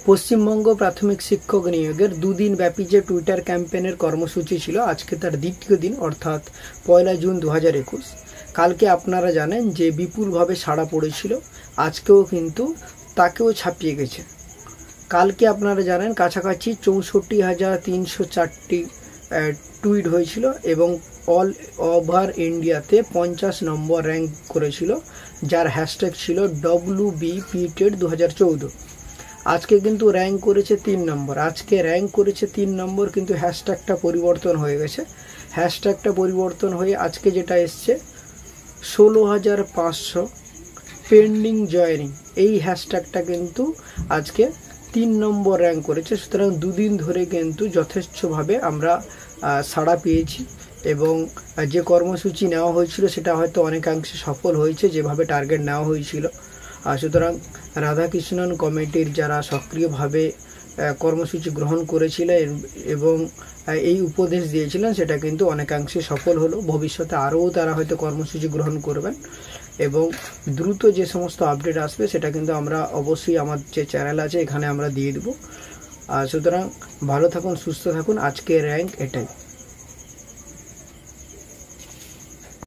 পশ্চিমবঙ্গ প্রাথমিক শিক্ষক নিয়োগের দুদিন ব্যাপী যে টুইটার ক্যাম্পেইনের কর্মসূচি ছিল, আজকে তার দ্বিতীয় দিন অর্থাৎ 1 জুন 2021। কালকে আপনারা জানেন যে বিপুলভাবে সাড়া পড়েছিল, আজকেও কিন্তু তাকেও ছাপিয়ে গেছে। কালকে আপনারা জানেন কাছাকাছি 64,304টি টুইট হয়েছিল এবং অল ওভার ইন্ডিয়াতে 50 নম্বর র্যাঙ্ক করেছিল, যার হ্যাশট্যাগ ছিল WBPTED2014। আজকে কিন্তু র্যাঙ্ক করেছে 3 নম্বর। আজকে র্যাঙ্ক করেছে 3 নম্বর, কিন্তু হ্যাশট্যাগটা পরিবর্তন হয়ে গেছে। হ্যাশট্যাগটা পরিবর্তন হয়ে আজকে যেটা এসছে 16,500 পেন্ডিং জয়েনিং, এই হ্যাশট্যাগটা কিন্তু আজকে 3 নম্বর র্যাঙ্ক করেছে। সুতরাং দুদিন ধরে কিন্তু যথেষ্টভাবে আমরা সাড়া পেয়েছি এবং যে কর্মসূচি নেওয়া হয়েছিল সেটা হয়তো অনেকাংশে সফল হয়েছে যেভাবে টার্গেট নেওয়া হয়েছিল। সুতরাং রাধাকৃষ্ণন কমিটির যারা সক্রিয়ভাবে কর্মসূচি গ্রহণ করেছিলেন এবং এই উপদেশ দিয়েছিলেন সেটা কিন্তু অনেকাংশে সফল হলো। ভবিষ্যতে আরও তারা হয়তো কর্মসূচি গ্রহণ করবেন এবং দ্রুত যে সমস্ত আপডেট আসবে সেটা কিন্তু আমরা অবশ্যই আমার যে চ্যানেল আছে এখানে আমরা দিয়ে দেবো। সুতরাং ভালো থাকুন, সুস্থ থাকুন। আজকে র্যাঙ্ক এটাই।